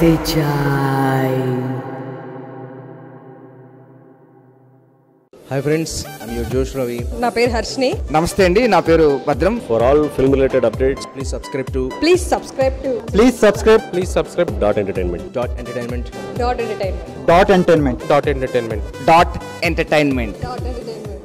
बढ़ते जाए। Hi friends, I'm your Josh Ravi. నా పేరు హర్షిని. నమస్తే అండి, నా పేరు భద్రం. For all film related updates, Please subscribe to please subscribe to please subscribe Dot Entertainment. Dot Entertainment Dot entertainment.